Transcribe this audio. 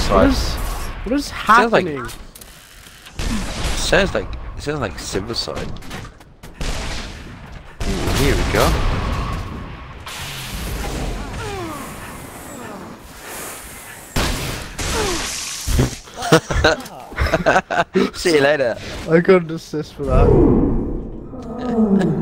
Silverside. What is happening? Sounds like Silverside. Ooh, here we go. See you later. I got an assist for that.